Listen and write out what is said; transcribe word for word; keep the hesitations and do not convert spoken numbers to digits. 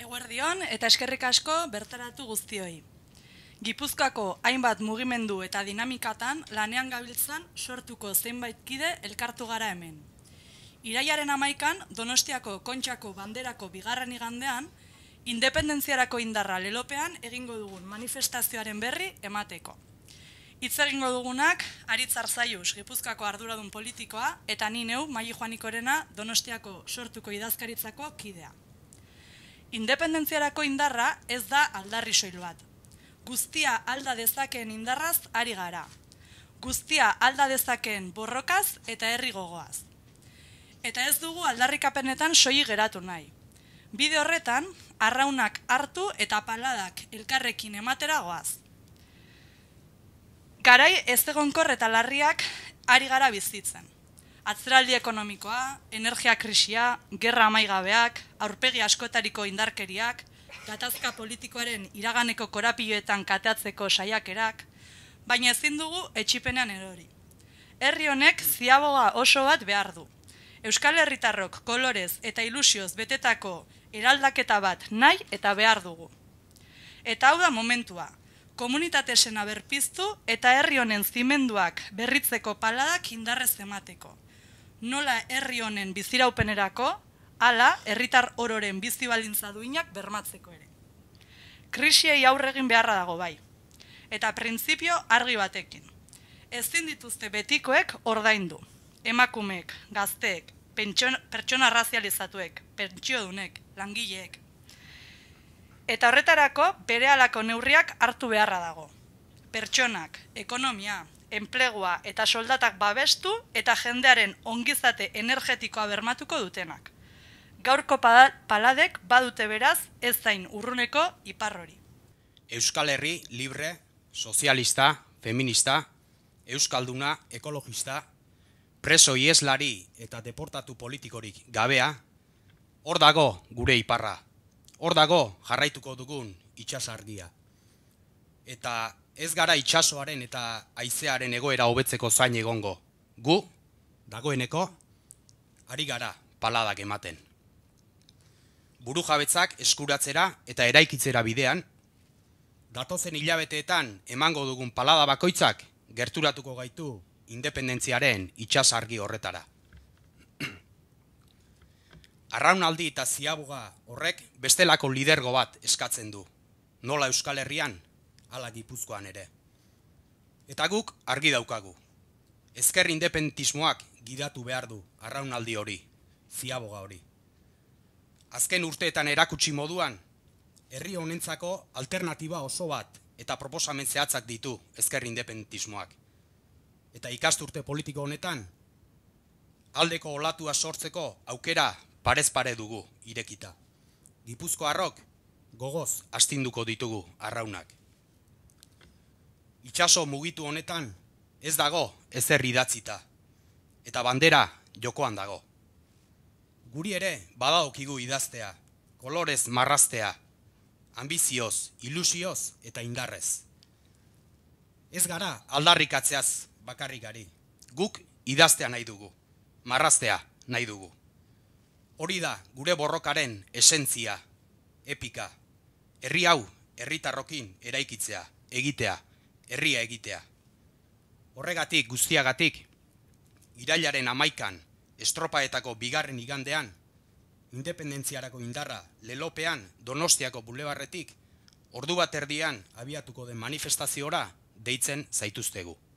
Eguerdion eta eskerrik asko bertaratu guztioi. Gipuzkoako hainbat mugimendu eta dinamikatan lanean gabiltzan sortuko zenbait kide elkartu gara hemen. Irailaren hamaikan Donostiako Kontxako Banderako bigarren igandean, independentziarako indarra lelopean egingo dugun manifestazioaren berri emateko. Hitz egingo dugunak Aritz Arzaius, Gipuzkoako arduradun politikoa, eta ni neu Maili Juanikorena Donostiako sortuko idazkaritzako kidea. Independentziarako indarra ez da aldarri soil bat. Guztia alda dezakeen indarraz ari gara. Guztia alda dezakeen borrokaz eta herri gogoaz. Eta ez dugu aldarrikapenetan soilik geratu nahi. Bide horretan, arraunak hartu eta paladak elkarrekin ematera goaz. Garai ezegonkor eta larriak ari gara bizitzen. Atzeraldi ekonomikoa, energia krisia, gerra amaigabeak, aurpegi askotariko indarkeriak, gatazka politikoaren iraganeko korapiloetan kateatzeko saiakerak, baina ezin dugu etxipenean erori. Herri honek ziaboga oso bat behar du. Euskal Herritarrok kolorez eta ilusioz betetako eraldaketa bat nahi eta behar dugu. Eta hau da momentua, komunitate sena berpiztu eta herri honen zimenduak berritzeko paladak indarrez emateko. Nola herri honen biziraupenerako, hala herritar ororen bizi baldintza duinak bermatzeko ere. Krisiei aurre egin beharra dago bai. Eta printzipio argi batekin. Ezin dituzte betikoek ordaindu. Emakumeek, gazteek, pertsona razializatuek, pentsiodunek, langileek. Eta horretarako berehalako neurriak hartu beharra dago. Pertsonak, ekonomia, enplegua eta soldatak babestu eta jendearen ongizate energetikoa bermatuko dutenak. Gaurko paladek badute beraz ez zain urruneko ipar hori. Euskal Herri libre, sozialista, feminista, euskalduna, ekologista, preso ieslari eta deportatu politikorik gabea, hor dago gure iparra, hor dago jarraituko dugun itsasargia. Eta ez gara itsasoaren eta haizearen egoera hobetzeko zain egongo. Gu, dagoeneko, ari gara paladak ematen. Burujabetzak eskuratzera eta eraikitzera bidean, datozen hilabeteetan emango dugun palada bakoitzak gerturatuko gaitu independentziaren itsasargi horretara. Arraunaldi eta ziaboga horrek bestelako lidergo bat eskatzen du. Nola Euskal Herrian, hala Gipuzkoan ere. Eta guk argi daukagu. Ezker independentismoak gidatu behar du arraunaldi hori, ziaboga hori. Azken urteetan erakutsi moduan, herri honentzako alternatiba oso bat eta proposamen zehatzak ditu ezker independentismoak. Eta ikasturte politiko honetan, aldeko olatua sortzeko aukera parez pare dugu irekita. Gipuzkoarrok gogoz astinduko ditugu arraunak. Itsaso mugitu honetan ez dago ezer idatzita, eta bandera jokoan dago. Guri ere badaokigu idaztea, kolorez marraztea, ambizioz, ilusioz eta indarrez. Ez gara aldarrikatzeaz bakarrikari, guk idaztea nahi dugu, marraztea nahi dugu. Hori da gure borrokaren esentzia, epika, herri hau herritarrokin eraikitzea, egitea, herria egitea. Horregatik guztiagatik, irailaren hamaikan, estropaetako bigarren igandean, independentziarako indarra lelopean Donostiako bulebarretik, ordu bat erdian abiatuko den manifestaziora deitzen zaituztegu.